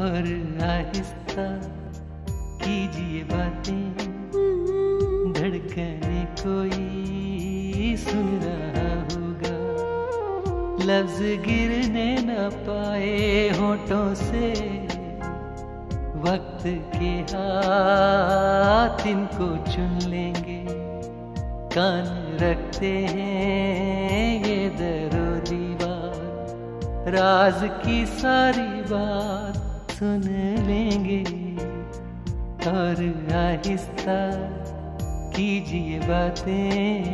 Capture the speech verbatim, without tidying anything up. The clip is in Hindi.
और आहिस्ता कीजिए बातें, धड़कने कोई सुन रहा होगा। लफ्ज गिरने न पाए होठों से, वक्त के हाथ इनको चुन लेंगे। कान रखते हैं ये दरो दीवार, राज की सारी बात सुन लेंगे। और आहिस्ता कीजिए बातें।